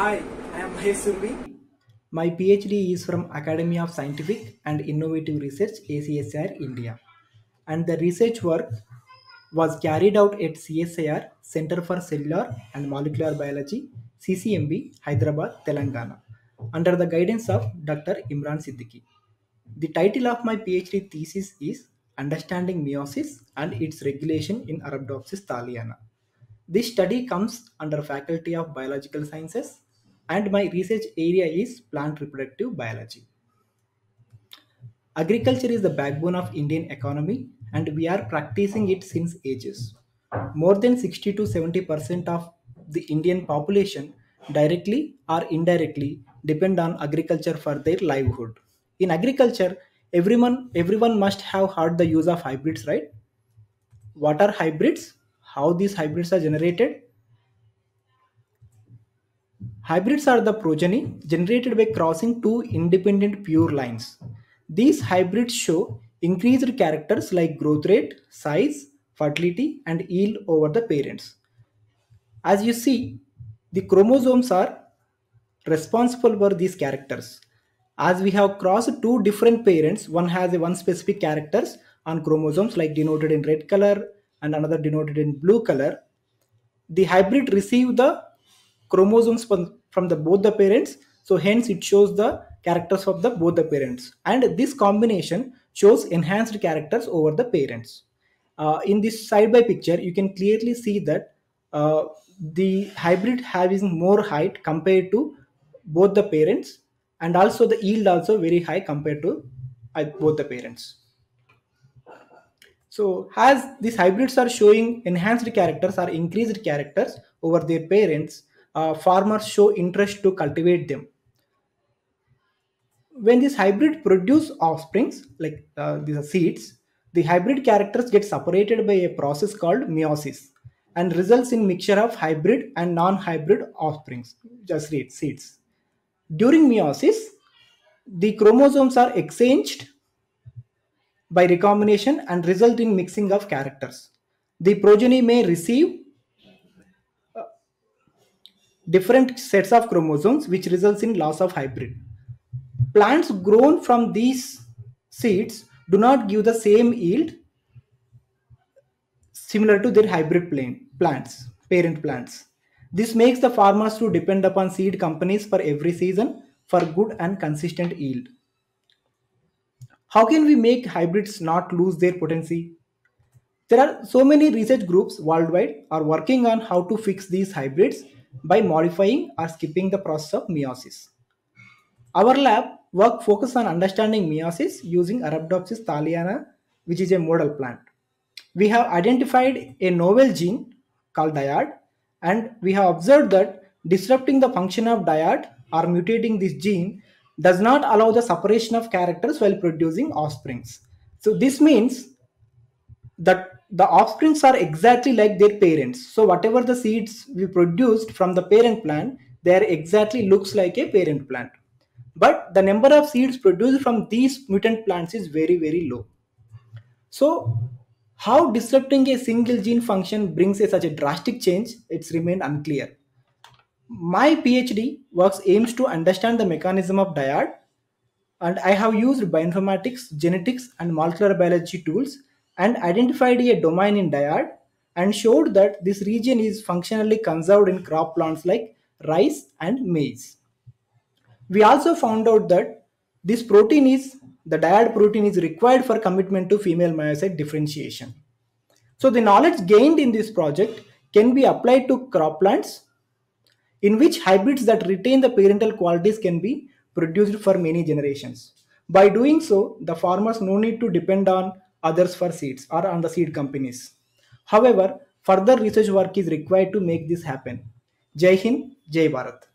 Hi, I am Mahesh Survi. My PhD is from Academy of Scientific and Innovative Research ACSR India, and the research work was carried out at CSIR Center for Cellular and Molecular Biology CCMB Hyderabad Telangana under the guidance of Dr. Imran Siddiqui. The title of my PhD thesis is Understanding Meiosis and its Regulation in Arabidopsis thaliana. This study comes under Faculty of Biological Sciences and my research area is plant reproductive biology. Agriculture is the backbone of Indian economy and we are practicing it since ages. More than 60 to 70% of the Indian population directly or indirectly depend on agriculture for their livelihood. In agriculture, everyone must have heard the use of hybrids, right? What are hybrids? How these hybrids are generated? Hybrids are the progeny generated by crossing two independent pure lines. These hybrids show increased characters like growth rate, size, fertility, and yield over the parents. As you see, the chromosomes are responsible for these characters. As we have crossed two different parents, one has a one specific characters on chromosomes like denoted in red color and another denoted in blue color. The hybrid receive the chromosomes from the both the parents, so hence it shows the characters of the both the parents, and this combination shows enhanced characters over the parents. In this side by picture you can clearly see that the hybrid having more height compared to both the parents, and also the yield also very high compared to both the parents. So, as these hybrids are showing enhanced characters or increased characters over their parents, farmers show interest to cultivate them. When this hybrid produce offsprings, like these are seeds, the hybrid characters get separated by a process called meiosis and results in mixture of hybrid and non-hybrid offsprings, just seeds. During meiosis, the chromosomes are exchanged by recombination and result in mixing of characters. The progeny may receive different sets of chromosomes which results in loss of hybrid. Plants grown from these seeds do not give the same yield similar to their hybrid parent plants. This makes the farmers to depend upon seed companies for every season for good and consistent yield. How can we make hybrids not lose their potency? There are so many research groups worldwide are working on how to fix these hybrids by modifying or skipping the process of meiosis. Our lab work focus on understanding meiosis using Arabidopsis thaliana, which is a model plant. We have identified a novel gene called diad, and we have observed that disrupting the function of diad or mutating this gene does not allow the separation of characters while producing offsprings. So this means that the offsprings are exactly like their parents. So whatever the seeds we produced from the parent plant, they are exactly looks like a parent plant. But the number of seeds produced from these mutant plants is very low. So how disrupting a single gene function brings a such a drastic change, it's remained unclear. My PhD works aims to understand the mechanism of diad, and I have used bioinformatics, genetics, and molecular biology tools and identified a domain in diad and showed that this region is functionally conserved in crop plants like rice and maize. We also found out that this protein is the diad protein is required for commitment to female myocyte differentiation. So the knowledge gained in this project can be applied to crop plants in which hybrids that retain the parental qualities can be produced for many generations. By doing so, the farmers no need to depend on others for seeds or on the seed companies. However, further research work is required to make this happen. Jai Hind, Jai Bharat.